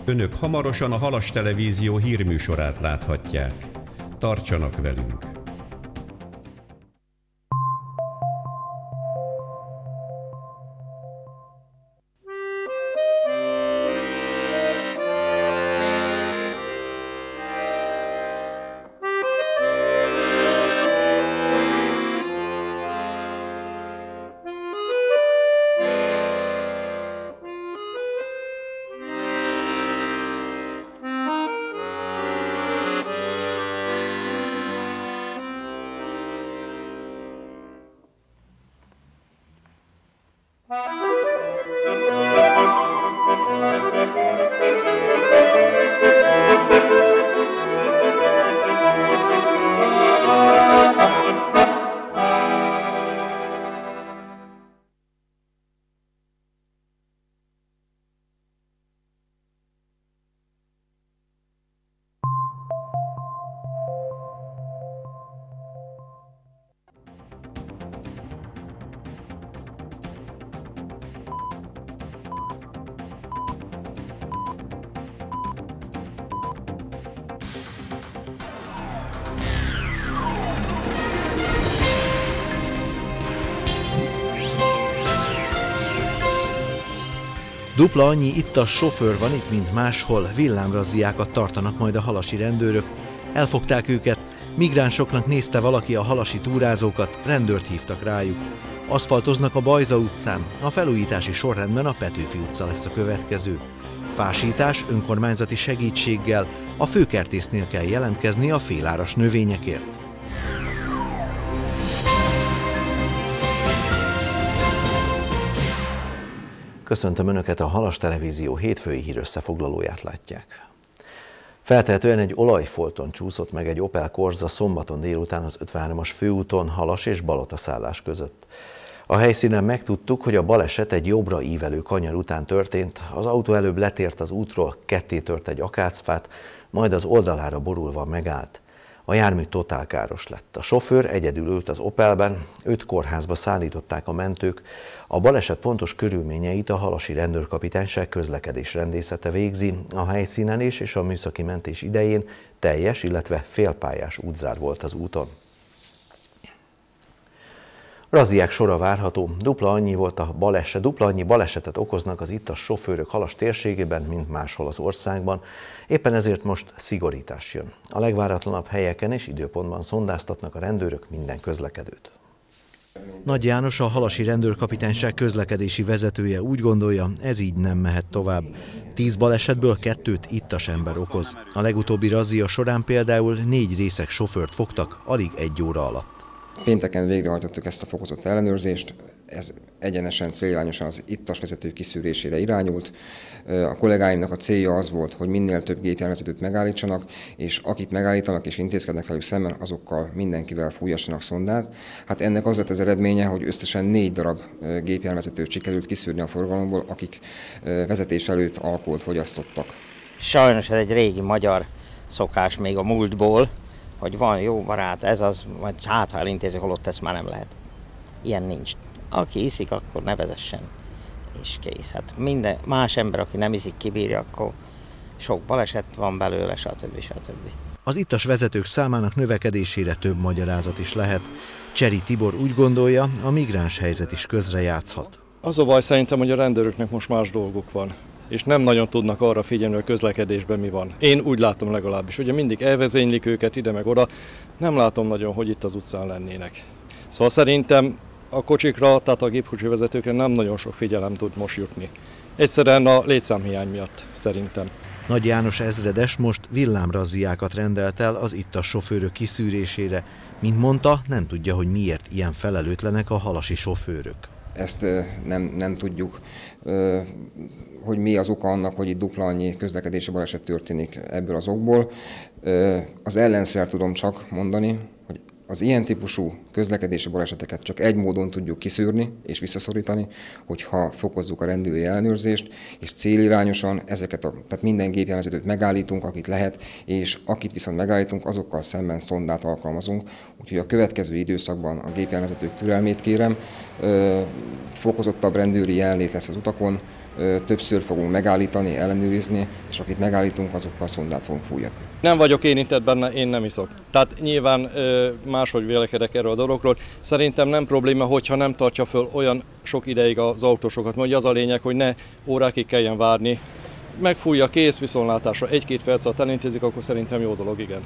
Önök hamarosan a Halas Televízió hírműsorát láthatják. Tartsanak velünk! Dupla annyi ittas sofőr van itt, mint máshol, villámrazziákat tartanak majd a halasi rendőrök. Elfogták őket, migránsoknak nézte valaki a halasi túrázókat, rendőrt hívtak rájuk. Aszfaltoznak a Bajza utcán, a felújítási sorrendben a Petőfi utca lesz a következő. Fásítás önkormányzati segítséggel, a főkertésznél kell jelentkezni a féláras növényekért. Köszöntöm Önöket, a Halas Televízió hétfői hírösszefoglalóját látják. Feltehetően egy olajfolton csúszott meg egy Opel Corsa szombaton délután az 53-as főúton Halas és Balotaszállás között. A helyszínen megtudtuk, hogy a baleset egy jobbra ívelő kanyar után történt, az autó előbb letért az útról, kettétört egy akácfát, majd az oldalára borulva megállt. A jármű totálkáros lett. A sofőr egyedül ült az Opelben, őt kórházba szállították a mentők. A baleset pontos körülményeit a halasi rendőrkapitányság közlekedésrendészete végzi. A helyszínelés és a műszaki mentés idején teljes, illetve félpályás útzár volt az úton. Razziák sora várható, dupla annyi balesetet okoznak az ittas sofőrök Halas térségében, mint máshol az országban. Éppen ezért most szigorítás jön. A legváratlanabb helyeken és időpontban szondáztatnak a rendőrök minden közlekedőt. Nagy János, a halasi rendőrkapitányság közlekedési vezetője úgy gondolja, ez így nem mehet tovább. 10 balesetből 2-t ittas ember okoz. A legutóbbi razzia során például 4 részeg sofőrt fogtak alig 1 óra alatt. Pénteken végrehajtottuk ezt a fokozott ellenőrzést, ez egyenesen célirányosan az ittas vezető kiszűrésére irányult. A kollégáimnak a célja az volt, hogy minél több gépjárművezetőt megállítsanak, és akit megállítanak és intézkednek velük szemben, azokkal mindenkivel fújassanak szondát. Hát ennek az lett az eredménye, hogy összesen 4 darab gépjárművezetőt sikerült kiszűrni a forgalomból, akik vezetés előtt alkoholt fogyasztottak. Sajnos ez egy régi magyar szokás még a múltból, hogy van jó barát, ez az, vagy hát ha elintézik, holott ezt már nem lehet. Ilyen nincs. Aki iszik, akkor ne vezessen, és kész. Hát minden más ember, aki nem iszik, kibírja, akkor sok baleset van belőle, stb. Az ittas vezetők számának növekedésére több magyarázat is lehet. Cseri Tibor úgy gondolja, a migráns helyzet is közrejátszhat. Az a baj szerintem, hogy a rendőröknek most más dolguk van, és nem nagyon tudnak arra figyelni, hogy a közlekedésben mi van. Én úgy látom legalábbis, ugye mindig elvezénylik őket ide meg oda, nem látom nagyon, hogy itt az utcán lennének. Szóval szerintem a kocsikra, tehát a gépkocsi vezetőkre nem nagyon sok figyelem tud most jutni. Egyszerűen a létszámhiány miatt szerintem. Nagy János ezredes most villámrazziákat rendelt el az ittas sofőrök kiszűrésére. Mint mondta, nem tudja, hogy miért ilyen felelőtlenek a halasi sofőrök. Ezt nem tudjuk, hogy mi az oka annak, hogy itt dupla annyi közlekedési baleset történik ebből az okból. Az ellenszer tudom csak mondani, hogy Az ilyen típusú közlekedési baleseteket csak egy módon tudjuk kiszűrni és visszaszorítani, hogyha fokozzuk a rendőri ellenőrzést, és célirányosan tehát minden gépjárművezetőt megállítunk, akit lehet, és akit viszont megállítunk, azokkal szemben szondát alkalmazunk. Úgyhogy a következő időszakban a gépjárművezetők türelmét kérem, fokozottabb rendőri jelenlét lesz az utakon, többször fogunk megállítani, ellenőrizni, és akit megállítunk, azokkal szondát fogunk fújatni. Nem vagyok érintett benne, én nem iszok. Tehát nyilván máshogy vélekedek erről a dologról. Szerintem nem probléma, hogyha nem tartja föl olyan sok ideig az autósokat, mert az a lényeg, hogy ne órákig kelljen várni. Megfújja, kész, viszontlátásra 1-2 perc alatt elintézik, akkor szerintem jó dolog, igen.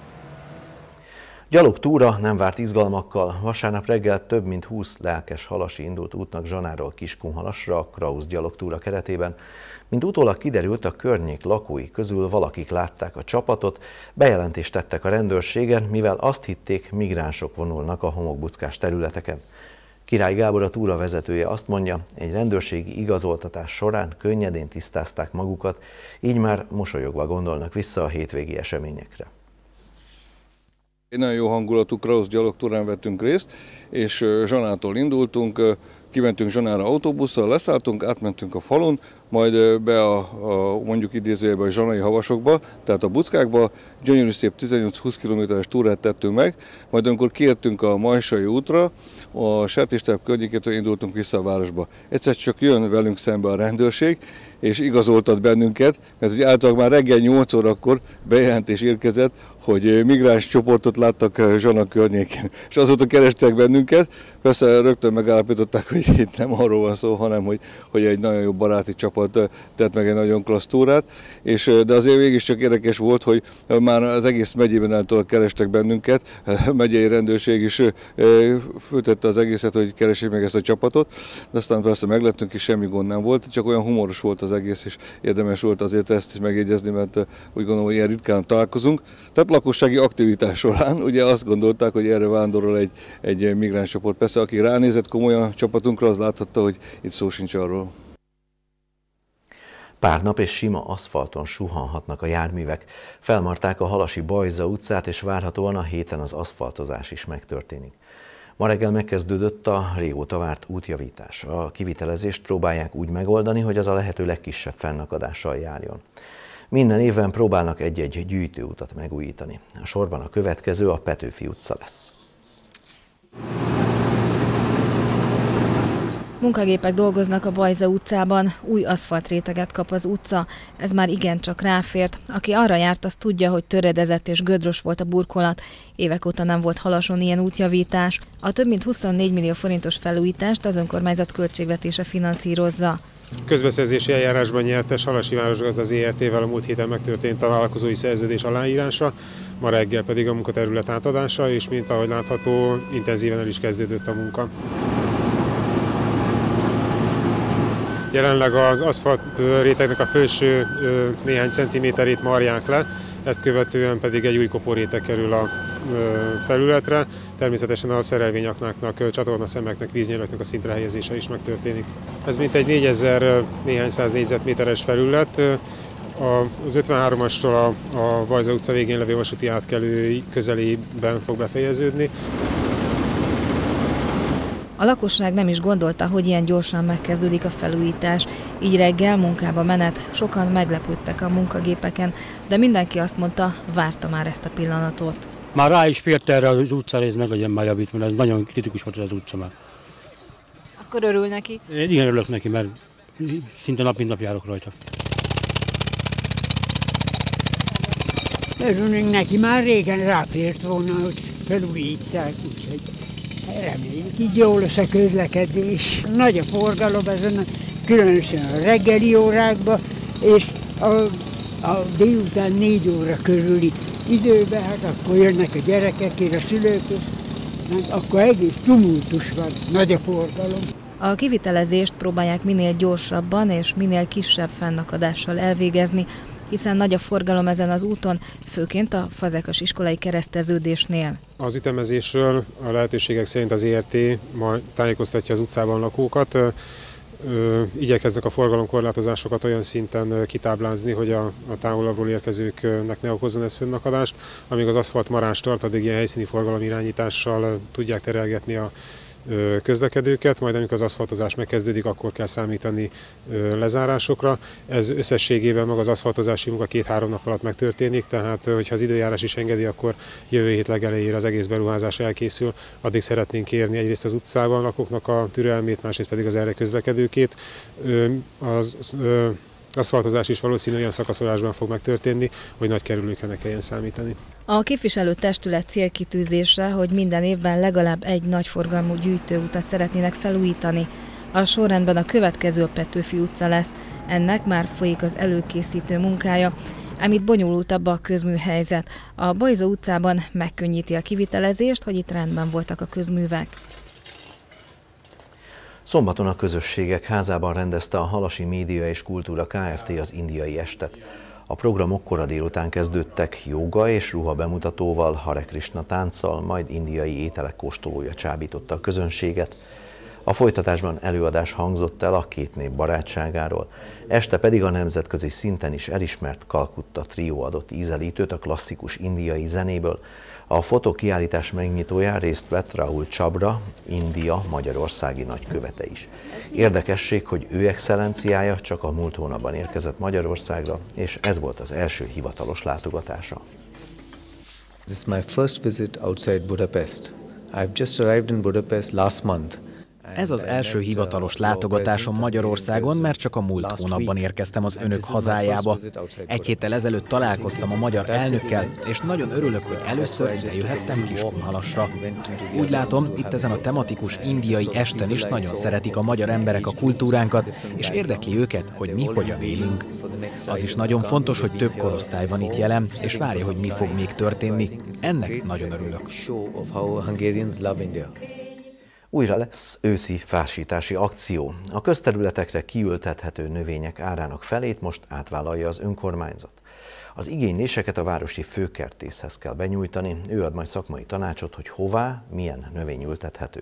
Gyalogtúra nem várt izgalmakkal. Vasárnap reggel több mint 20 lelkes halasi indult útnak Zsanáról Kiskunhalasra a Krausz gyalogtúra keretében. Mint utólag kiderült, a környék lakói közül valakik látták a csapatot, bejelentést tettek a rendőrségen, mivel azt hitték, migránsok vonulnak a homokbuckás területeken. Király Gábor, a túra vezetője azt mondja, egy rendőrségi igazoltatás során könnyedén tisztázták magukat, így már mosolyogva gondolnak vissza a hétvégi eseményekre. Egy nagyon jó hangulatú Krausz gyalogtúrán vettünk részt, és Zsanától indultunk, kimentünk Zsanára autóbusszal, leszálltunk, átmentünk a falun, majd be a mondjuk idézőjelben a zsanai havasokba, tehát a buckákba, gyönyörű szép 18-20 kilométeres túrát tettünk meg, majd amikor kiértünk a Majsai útra, a sertéstelep környékétől indultunk vissza a városba. Egyszer csak jön velünk szembe a rendőrség, és igazoltat bennünket, mert ugye általában már reggel 8 órakor bejelentés érkezett, hogy migráns csoportot láttak Zsana környékén, és azóta kerestek bennünket. Persze rögtön megállapították, hogy itt nem arról van szó, hanem hogy egy nagyon jó baráti csapat tett meg egy nagyon klassz túrát, de azért mégiscsak érdekes volt, hogy már az egész megyében által kerestek bennünket, a megyei rendőrség is föltette az egészet, hogy keressék meg ezt a csapatot, de aztán persze meglettünk, és semmi gond nem volt, csak olyan humoros volt az egész, és érdemes volt azért ezt is megjegyezni, mert úgy gondolom, hogy ilyen ritkán találkozunk. Tehát lakossági aktivitás során ugye azt gondolták, hogy erre vándorol egy migráns csoport. Persze, aki ránézett komolyan a csapatunkra, az láthatta, hogy itt szó sincs arról. Pár nap és sima aszfalton suhanhatnak a járművek. Felmarták a Halasi Bajza utcát, és várhatóan a héten az aszfaltozás is megtörténik. Ma reggel megkezdődött a régóta várt útjavítás. A kivitelezést próbálják úgy megoldani, hogy az a lehető legkisebb fennakadással járjon. Minden évben próbálnak egy-egy gyűjtőutat megújítani. A sorban a következő a Petőfi utca lesz. Munkagépek dolgoznak a Bajza utcában, új aszfaltréteget kap az utca, ez már igencsak ráfért. Aki arra járt, az tudja, hogy töredezett és gödrös volt a burkolat. Évek óta nem volt Halason ilyen útjavítás. A több mint 24 millió forintos felújítást az önkormányzat költségvetése finanszírozza. Közbeszerzési eljárásban nyertes Halasi Városgazda ZRT-vel a múlt héten megtörtént a vállalkozói szerződés aláírása, ma reggel pedig a munkaterület átadása, és mint ahogy látható, intenzíven el is kezdődött a munka. Jelenleg az aszfalt rétegnek a felső néhány centiméterét marják le, ezt követően pedig egy új koporéteg kerül a felületre. Természetesen a szerelvényaknáknak, csatornaszemeknek, víznyelőknek a szintre helyezése is megtörténik. Ez mintegy 4000 néhány száz négyzetméteres felület. Az 53-astól a Bajza utca végén levő vasúti átkelő közelében fog befejeződni. A lakosság nem is gondolta, hogy ilyen gyorsan megkezdődik a felújítás, így reggel munkába menet, sokan meglepődtek a munkagépeken, de mindenki azt mondta, várta már ezt a pillanatot. Már rá is fért erre az utcára, ez meg legyen már javítva, mert ez nagyon kritikus volt az utca már. Akkor örül neki? Én igen örülök neki, mert szinte nap mint nap járok rajta. Örülünk neki, már régen ráfért volna, hogy felújítják, úgyhogy reméljük, így jó lesz a közlekedés. Nagy a forgalom ezen, különösen a reggeli órákban, és a délután 4 óra körüli időben, hát akkor jönnek a gyerekek és a szülők, hát akkor egész tumultus van, nagy a forgalom. A kivitelezést próbálják minél gyorsabban és minél kisebb fennakadással elvégezni, hiszen nagy a forgalom ezen az úton, főként a Fazekas iskolai kereszteződésnél. Az ütemezésről a lehetőségek szerint az ERT majd tájékoztatja az utcában lakókat. igyekeznek a forgalomkorlátozásokat olyan szinten kitáblázni, hogy a távolabbról érkezőknek ne okozzon ez fönnakadást. Amíg az aszfalt marás tart, addig ilyen helyszíni forgalomirányítással tudják terelgetni a közlekedőket, majd amikor az aszfaltozás megkezdődik, akkor kell számítani lezárásokra. Ez összességében maga az aszfaltozási munka 2-3 nap alatt megtörténik, tehát hogyha az időjárás is engedi, akkor jövő hét legelejére az egész beruházás elkészül. Addig szeretnénk kérni egyrészt az utcában lakóknak a türelmét, másrészt pedig az erre közlekedőkét. Az aszfaltozás is valószínűleg olyan szakaszolásban fog megtörténni, hogy nagy kerülőkre ne kelljen számítani. A képviselőtestület célkitűzése, hogy minden évben legalább egy nagyforgalmú gyűjtőutat szeretnének felújítani. A sorrendben a következő a Petőfi utca lesz. Ennek már folyik az előkészítő munkája, amit bonyolultabb a közműhelyzet. A Bajza utcában megkönnyíti a kivitelezést, hogy itt rendben voltak a közművek. Szombaton a Közösségek Házában rendezte a Halasi Média és Kultúra Kft. Az indiai estet. A programok kora délután kezdődtek jóga és ruha bemutatóval, Hare Krishna tánccal, majd indiai ételek kóstolója csábította a közönséget. A folytatásban előadás hangzott el a két nép barátságáról, este pedig a nemzetközi szinten is elismert Kalkutta trió adott ízelítőt a klasszikus indiai zenéből. A fotókiállítás megnyitóján részt vett Rahul Chabra, India magyarországi nagykövete is. Érdekesség, hogy ő excellenciája csak a múlt hónapban érkezett Magyarországra, és ez volt az első hivatalos látogatása. This is my first visit outside Budapest. I've just arrived in Budapest last month. Ez az első hivatalos látogatásom Magyarországon, mert csak a múlt hónapban érkeztem az önök hazájába. Egy héttel ezelőtt találkoztam a magyar elnökkel, és nagyon örülök, hogy először ide jöhettem Kiskunhalasra. Úgy látom, itt ezen a tematikus indiai esten is nagyon szeretik a magyar emberek a kultúránkat, és érdekli őket, hogy mi hogyan élünk. Az is nagyon fontos, hogy több korosztály van itt jelen, és várja, hogy mi fog még történni. Ennek nagyon örülök. Újra lesz őszi fásítási akció. A közterületekre kiültethető növények árának felét most átvállalja az önkormányzat. Az igényléseket a városi főkertészhez kell benyújtani, ő ad majd szakmai tanácsot, hogy hová, milyen növény ültethető.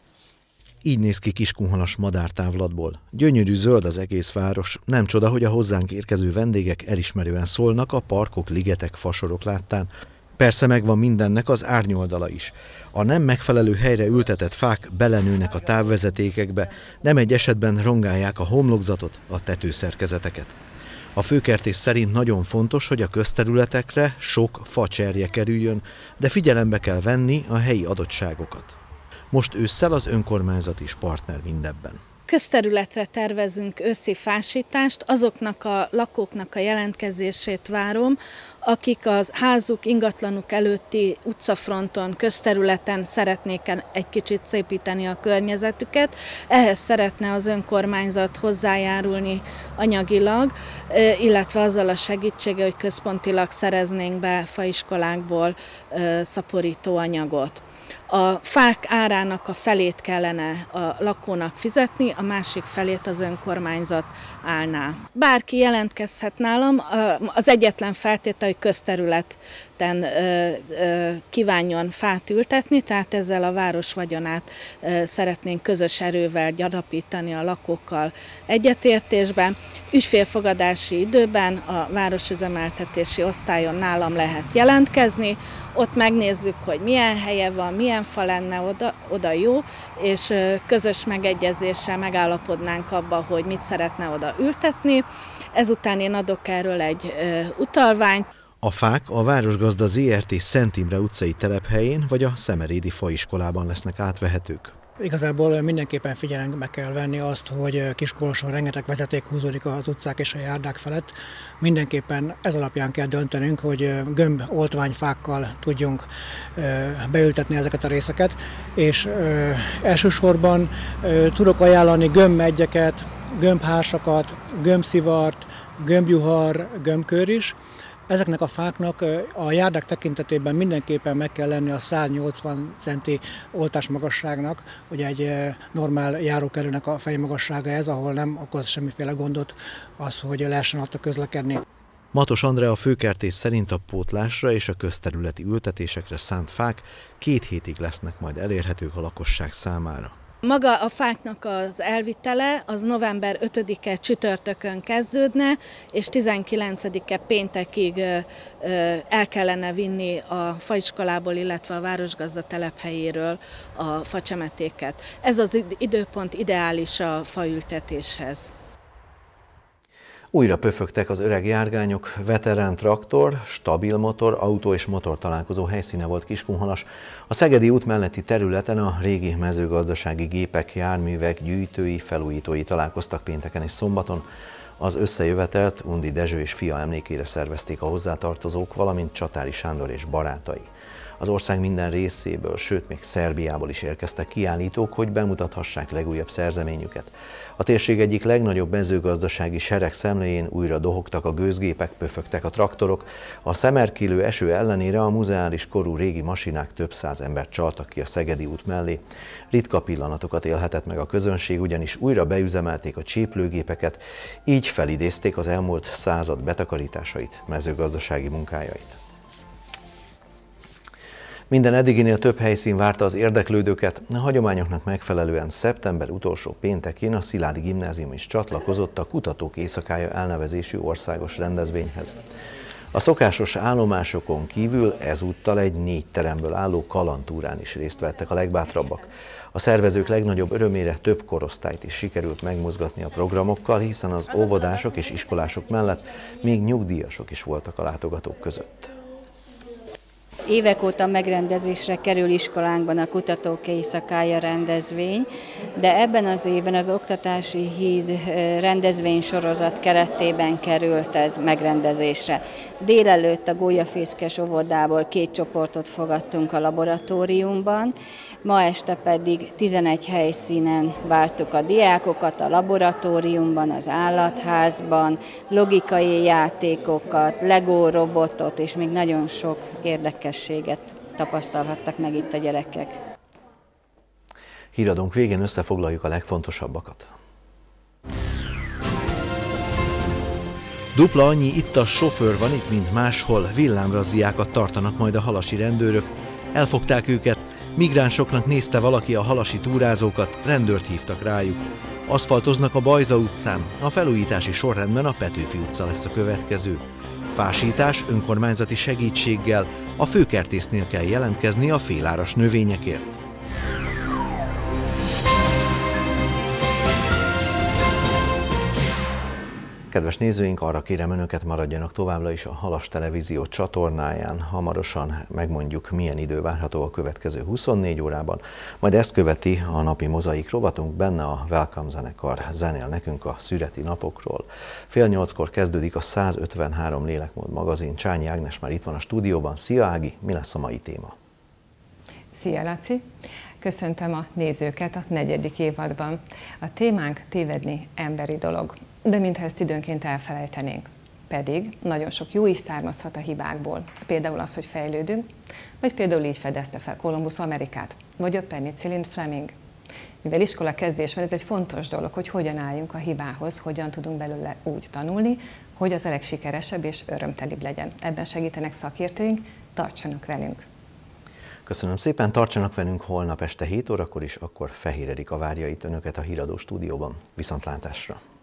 Így néz ki Kiskunhalas madártávlatból. Gyönyörű zöld az egész város, nem csoda, hogy a hozzánk érkező vendégek elismerően szólnak a parkok, ligetek, fasorok láttán. Persze megvan mindennek az árnyoldala is. A nem megfelelő helyre ültetett fák belenőnek a távvezetékekbe, nem egy esetben rongálják a homlokzatot, a tetőszerkezeteket. A főkertész szerint nagyon fontos, hogy a közterületekre sok facserje kerüljön, de figyelembe kell venni a helyi adottságokat. Most ősszel az önkormányzat is partner mindebben. Közterületre tervezünk őszi fásítást, azoknak a lakóknak a jelentkezését várom, akik az házuk, ingatlanuk előtti utcafronton, közterületen szeretnék egy kicsit szépíteni a környezetüket. Ehhez szeretne az önkormányzat hozzájárulni anyagilag, illetve azzal a segítsége, hogy központilag szereznénk be faiskolákból szaporító anyagot. A fák árának a felét kellene a lakónak fizetni, a másik felét az önkormányzat állná. Bárki jelentkezhet nálam, az egyetlen feltétel, hogy közterületen kívánjon fát ültetni, tehát ezzel a város vagyonát szeretnénk közös erővel gyarapítani a lakókkal egyetértésben. Ügyfélfogadási időben a városüzemeltetési osztályon nálam lehet jelentkezni, ott megnézzük, hogy milyen helye van, milyen fa lenne oda jó, és közös megegyezéssel megállapodnánk abba, hogy mit szeretne oda ültetni. Ezután én adok erről egy utalványt. A fák a Városgazda ZRT Szent Imre utcai telephelyén vagy a Szemerédi faiskolában lesznek átvehetők. Igazából mindenképpen figyelembe kell venni azt, hogy Kiskunhalason rengeteg vezeték húzódik az utcák és a járdák felett. Mindenképpen ez alapján kell döntenünk, hogy gömb oltványfákkal tudjunk beültetni ezeket a részeket, és elsősorban tudok ajánlani gömbmegyeket, gömbhársakat, gömbszivart, gömbjuhar, gömbkör is. Ezeknek a fáknak a járdák tekintetében mindenképpen meg kell lenni a 180 centi oltásmagasságnak, hogy egy normál járókelőnek a fejmagassága ez, ahol nem okoz semmiféle gondot az, hogy lehessen ott közlekedni. Matos Andrea a főkertész szerint a pótlásra és a közterületi ültetésekre szánt fák 2 hétig lesznek majd elérhetők a lakosság számára. Maga a fáknak az elvitele az november 5-e csütörtökön kezdődne, és 19-e péntekig el kellene vinni a faiskolából, illetve a városgazda telephelyéről a facsemetéket. Ez az időpont ideális a faültetéshez. Újra pöfögtek az öreg járgányok, veterán traktor, stabil motor, autó és motor találkozó helyszíne volt Kiskunhalas. A Szegedi út melletti területen a régi mezőgazdasági gépek, járművek, gyűjtői, felújítói találkoztak pénteken és szombaton. Az összejövetelt Undi Dezső és fia emlékére szervezték a hozzátartozók, valamint Csatári Sándor és barátai. Az ország minden részéből, sőt még Szerbiából is érkeztek kiállítók, hogy bemutathassák legújabb szerzeményüket. A térség egyik legnagyobb mezőgazdasági sereg szemléjén újra dohogtak a gőzgépek, pöfögtek a traktorok. A szemerkélő eső ellenére a muzeális korú régi masinák több száz embert csaltak ki a Szegedi út mellé. Ritka pillanatokat élhetett meg a közönség, ugyanis újra beüzemelték a cséplőgépeket, így felidézték az elmúlt század betakarításait, mezőgazdasági munkájait. Minden eddiginél több helyszín várta az érdeklődőket, a hagyományoknak megfelelően szeptember utolsó péntekén a Sziládi Gimnázium is csatlakozott a Kutatók Éjszakája elnevezésű országos rendezvényhez. A szokásos állomásokon kívül ezúttal egy 4 teremből álló kalandtúrán is részt vettek a legbátrabbak. A szervezők legnagyobb örömére több korosztályt is sikerült megmozgatni a programokkal, hiszen az óvodások és iskolások mellett még nyugdíjasok is voltak a látogatók között. Évek óta megrendezésre kerül iskolánkban a Kutatók Éjszakája rendezvény, de ebben az évben az Oktatási Híd rendezvénysorozat keretében került ez megrendezésre. Délelőtt a Gólyafészkes óvodából 2 csoportot fogadtunk a laboratóriumban, ma este pedig 11 helyszínen vártuk a diákokat, a laboratóriumban, az állatházban, logikai játékokat, Lego robotot és még nagyon sok érdekességet tapasztalhattak meg itt a gyerekek. Híradónk végén összefoglaljuk a legfontosabbakat. Dupla annyi ittas sofőr van itt, mint máshol. Villámrazziákat tartanak majd a halasi rendőrök. Elfogták őket, migránsoknak nézte valaki a halasi túrázókat, rendőrt hívtak rájuk. Aszfaltoznak a Bajza utcán, a felújítási sorrendben a Petőfi utca lesz a következő. Fásítás önkormányzati segítséggel, a főkertésznél kell jelentkezni a féláras növényekért. Kedves nézőink, arra kérem önöket, maradjanak továbbra is a Halas Televízió csatornáján. Hamarosan megmondjuk, milyen idő várható a következő 24 órában. Majd ezt követi a napi mozaik rovatunk, benne a Welcome zenekar zenél nekünk a szüreti napokról. 7:30-kor kezdődik a 153 Lélekmód magazin. Csányi Ágnes már itt van a stúdióban. Szia Ági, mi lesz a mai téma? Szia Laci! Köszöntöm a nézőket a 4. évadban. A témánk tévedni emberi dolog. De mintha ezt időnként elfelejtenénk. Pedig nagyon sok jó is származhat a hibákból. Például az, hogy fejlődünk, vagy például így fedezte fel Kolumbusz Amerikát, vagy a penicillin Fleming. Mivel iskola kezdés van, ez egy fontos dolog, hogy hogyan álljunk a hibához, hogyan tudunk belőle úgy tanulni, hogy az a legsikeresebb és örömtelibb legyen. Ebben segítenek szakértőink, tartsanak velünk! Köszönöm szépen, tartsanak velünk holnap este 7 órakor is, akkor Fehér Erika várja itt önöket a Híradó stúdióban. Viszontlátásra!